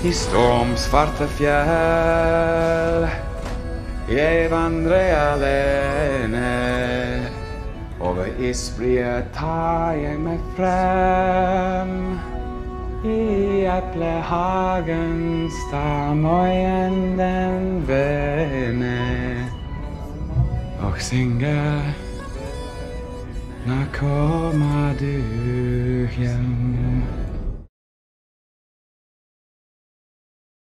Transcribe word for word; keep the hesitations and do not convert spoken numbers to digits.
I stormsvarte fjell jeg vandrer alene. Over isfrie tar jeg meg frem. I eplehagen står morgen den vene og synger. Når kommer du hjem?